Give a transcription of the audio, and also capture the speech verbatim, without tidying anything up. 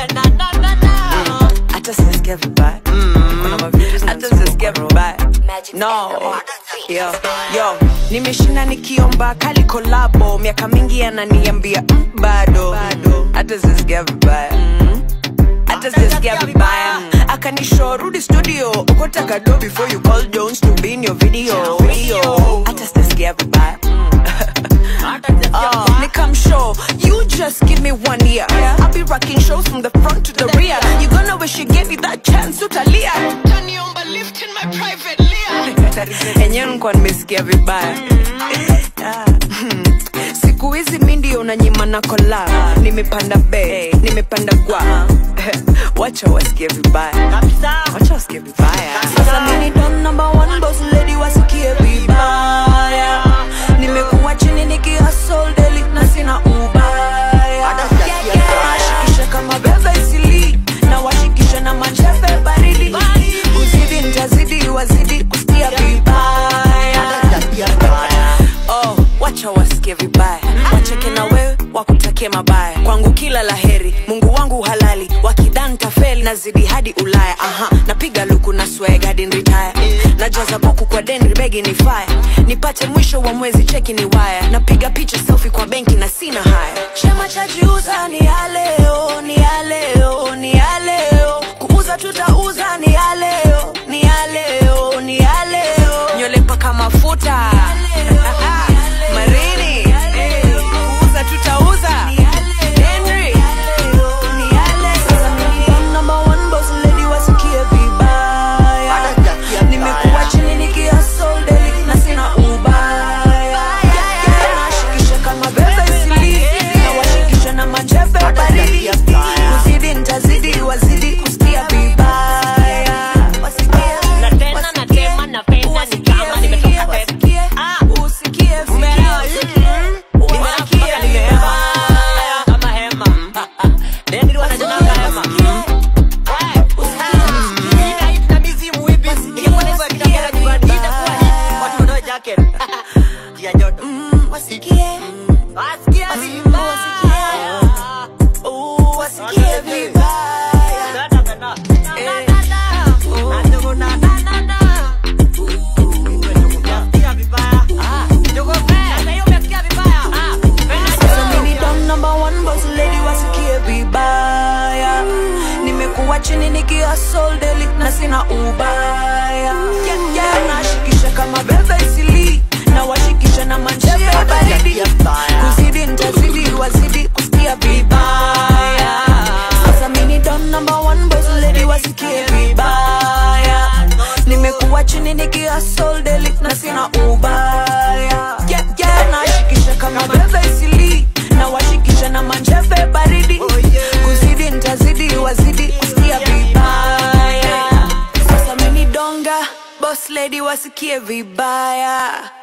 na na na na. Hata sisikia vibaya. Hata sisikia vibaya. No. Yo, yo, nimeshinda nikiomba kali kolabo. Miaka mingi yananiambia mm, bado. Hata sisikia vibaya. Hata sisikia vibaya. Akanisho rudi studio. Ukota kado before you call Jones to be in your video. Hata sisikia vibaya. Uh, Nikam show, you just give me one year. I'll be rocking shows from the front to the rear. You gonna wish you gave me that chance, utalia. Taniomba lift in my private layer. Enye nikuwa nimesikia vibaya. Siku hizi mindi unanyima na kola. Nimepanda be, nimepanda gwa. Wacha wasikie vibaya. Wacha wasikie vibaya. Sasa mini don number one boss lady wasikie vibaya. Nimekuwa chini niki hustle daily na sina ubaya. Nashikisha kama bebe isili na washikisha na manchefe baridi. Kuzidi nitazidi wazidi kusikia vibaya. Oh, wacha wasikie vibaya. Wacheke na wewe wakutake mabaya. Kwangu kila laheri, Mungu wangu halali. Wakidhan tafeli nazidi hadi Ulaya. Aha, napiga luku na swag hadi retire. Najaza boku kwa deni begi ni fire. Nipate mwisho wa mwezi cheki ni wire. Napiga picha selfie kwa benki na sina haya. Chema cha jiuza ni ya leo, ni ya leo, ni ya leo. Kuuza tutauza ni ya leo, ni ya leo, ni ya leo. Nywele paka mafuta Marini, kuuza tutauza Henry. Sasa mimi don number one boss lady wasikie vibaya. Nimekuwa chini niki hustle daily na sina ubaya. Nashikisha kama bebe isili na washikisha na manchefe baridi. Kuzidi nitazidi wazidi kusikia vibaya. Na tena na tema na penda ni kama nimetoka pepe. Ah, usikie vibaya. Kama hema. Deni wanajana hema. Na mizimu hivi. Ingekuwa ni kwa kitambara kibadida kwa hii. Watu ndo jacket. Jia joto. Wasikie. Wasikie vibaya. Oh, wasikie vibaya. Na na na na. Na na na. Adogo na na na na. Umesikia vibaya. Ah, dogo vibaya. Sasa hiyo umesikia vibaya. Ah, Sasa mimi don number one boss lady wasikie vibaya. Nimekuwa chini niki hustle daily na sina ubaya. Yeah, yeah, nashikisha kama bebe isili na washikisha na manchefe baridi. Kuzidi nitazidi wazidi kusikia vibaya. Sasa mimi don number one boss lady wasikie vibaya. Nimekuwa chini niki hustle daily na sina ubaya. Yeah, yeah, nashikisha kama bebe isili na washikisha na manchefe baridi. Kuzidi nitazidi wazidi kusikia vibaya. Sasa mimi donga boss lady wasikie vibaya.